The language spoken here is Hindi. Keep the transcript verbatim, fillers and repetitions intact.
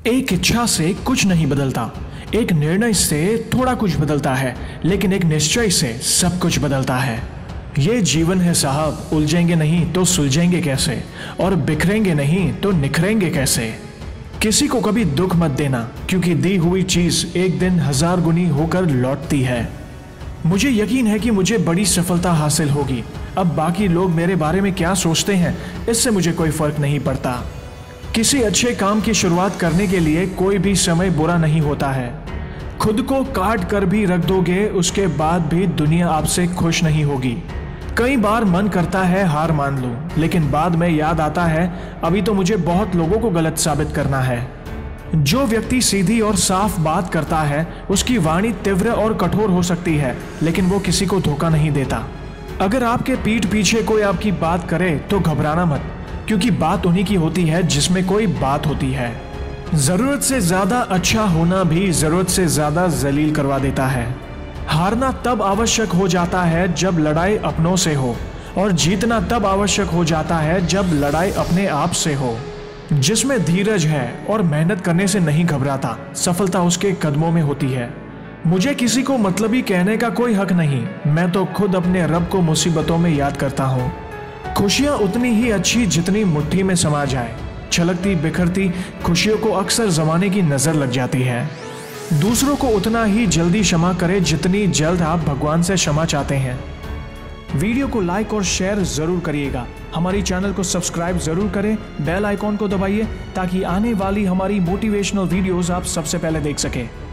एक इच्छा से कुछ नहीं बदलता, एक निर्णय से थोड़ा कुछ बदलता है, लेकिन एक निश्चय से सब कुछ बदलता है। ये जीवन है साहब, उलझेंगे नहीं तो सुलझेंगे कैसे, और बिखरेंगे नहीं तो निखरेंगे कैसे। किसी को कभी दुख मत देना, क्योंकि दी हुई चीज एक दिन हजार गुनी होकर लौटती है। मुझे यकीन है कि मुझे बड़ी सफलता हासिल होगी। अब बाकी लोग मेरे बारे में क्या सोचते हैं, इससे मुझे कोई फर्क नहीं पड़ता। किसी अच्छे काम की शुरुआत करने के लिए कोई भी समय बुरा नहीं होता है। खुद को काट कर भी रख दोगे, उसके बाद भी दुनिया आपसे खुश नहीं होगी। कई बार मन करता है हार मान लूं, लेकिन बाद में याद आता है अभी तो मुझे बहुत लोगों को गलत साबित करना है। जो व्यक्ति सीधी और साफ बात करता है, उसकी वाणी तीव्र और कठोर हो सकती है, लेकिन वो किसी को धोखा नहीं देता। अगर आपके पीठ पीछे कोई आपकी बात करे तो घबराना मत, क्योंकि बात उन्हीं की होती है जिसमें कोई बात होती है। जरूरत से ज्यादा अच्छा होना भी जरूरत से ज्यादा जलील करवा देता है। हारना तब आवश्यक हो जाता है जब लड़ाई अपनों से हो, और जीतना तब आवश्यक हो जाता है जब लड़ाई अपने आप से हो। जिसमें धीरज है और मेहनत करने से नहीं घबराता, सफलता उसके कदमों में होती है। मुझे किसी को मतलबी कहने का कोई हक नहीं, मैं तो खुद अपने रब को मुसीबतों में याद करता हूँ। खुशियाँ उतनी ही अच्छी जितनी मुट्ठी में समा जाए। छलकती बिखरती खुशियों को अक्सर जमाने की नजर लग जाती है। दूसरों को उतना ही जल्दी क्षमा करें जितनी जल्द आप भगवान से क्षमा चाहते हैं। वीडियो को लाइक और शेयर जरूर करिएगा। हमारी चैनल को सब्सक्राइब जरूर करें, बेल आइकॉन को दबाइए ताकि आने वाली हमारी मोटिवेशनल वीडियोस आप सबसे पहले देख सकें।